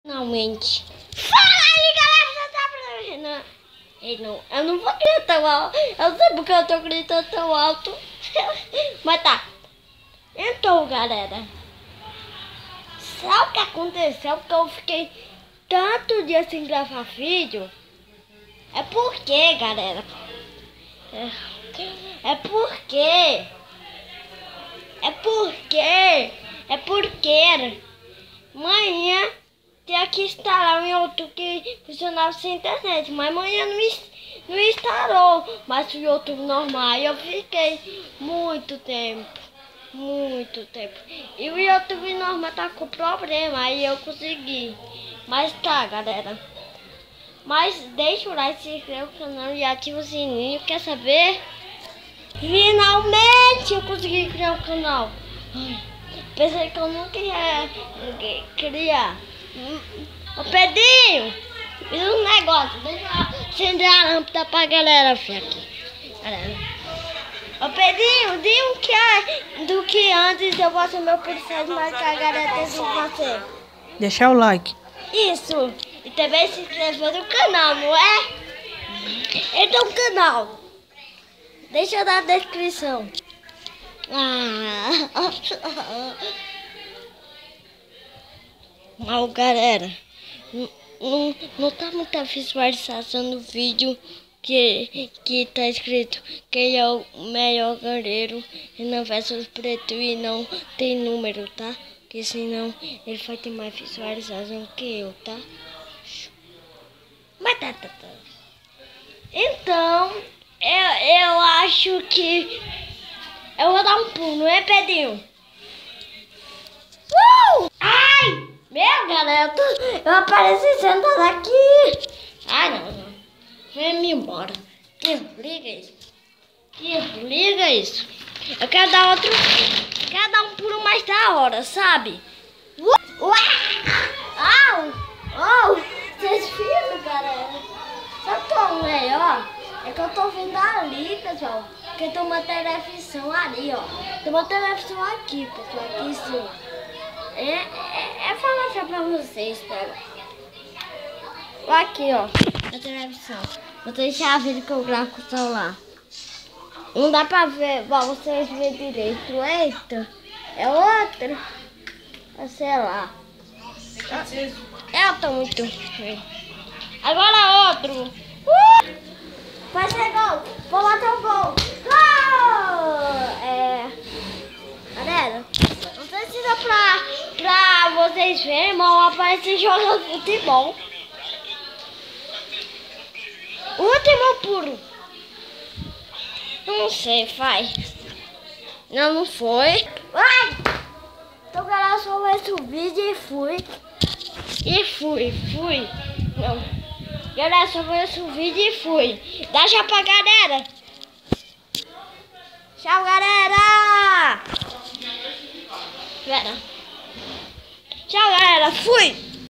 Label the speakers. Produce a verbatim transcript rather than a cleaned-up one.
Speaker 1: Finalmente. Fala aí, galera, você tá não, eu não, eu não vou gritar tão alto. Eu não sei porque eu tô gritando tão alto. Mas tá. Então, galera, sabe o que aconteceu? Porque eu fiquei tanto dia sem gravar vídeo. É porque, galera. É, é porque. É porque. É porque. Amanhã tinha que instalar um YouTube que funcionava sem internet, mas amanhã não, não instalou, mas o YouTube normal. Eu fiquei muito tempo, muito tempo. E o YouTube normal tá com problema, aí eu consegui. Mas tá, galera. Mas deixa o like, se inscreve no canal e ativa o sininho, quer saber? Finalmente eu consegui criar um canal. Ai, pensei que eu nunca ia criar. Ô Pedrinho, fiz um negócio. Deixa eu acender a lâmpada pra galera ver aqui. Galera. Ô Pedrinho, diga o que é do que antes eu vou ser meu policial de marcar a galera tem que fazer.
Speaker 2: Deixar o like.
Speaker 1: Isso. E também se inscrever no canal, não é? Então o canal. Deixa eu dar a descrição. Ah. Mal, galera. Não, não, não tá muita visualização no vídeo que, que tá escrito quem é o melhor guerreiro na versus preto e não tem número, tá? Porque senão ele vai ter mais visualização que eu, tá? Mas tá, tá, tá. Então, eu, eu acho que eu vou dar um pulo, não é, Pedrinho? Uh! Ai! Meu, galera, eu, tô, eu apareci sentada aqui. Ai, não, não. Vem-me embora. Que liga isso? Que liga isso? Eu quero dar outro... Quero dar um pulo mais da hora, sabe? Uh! Ué! Au! Au! Vocês viram, galera? Sabe o que é o melhor? É que eu tô vendo ali, pessoal. Porque tem uma televisão ali, ó. Tem uma televisão aqui, pessoal. Aqui em cima. É, é, é falar só pra vocês, pega. Aqui, ó. A televisão. Vou deixar a vídeo que eu gravo com o celular. Não dá pra ver, pra vocês verem direito. Eita. É outro. Sei lá. Eu tô muito feio. Agora outro. Uh! Vai ser gol. Vou bater o gol. Gol! É... Galera, não precisa pra, pra vocês verem, mal aparecer jogando futebol. Último puro. Não sei, vai. Não, não foi. Ai! Então, galera, só vai subir e fui. E fui, fui. Não. Galera, só vai subir e fui. Dá já pra galera. Tchau, galera. Pera. Tchau, galera. Fui.